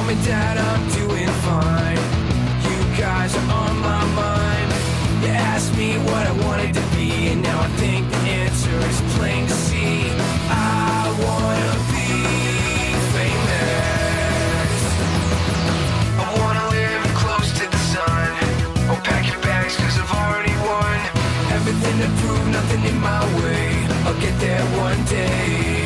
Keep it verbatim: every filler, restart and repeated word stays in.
Mom and Dad, I'm doing fine. You guys are on my mind. You asked me what I wanted to be, and now I think the answer is plain to see. I wanna be famous. I wanna live close to the sun. Oh, pack your bags, cause I've already won. Everything to prove, nothing in my way. I'll get there one day.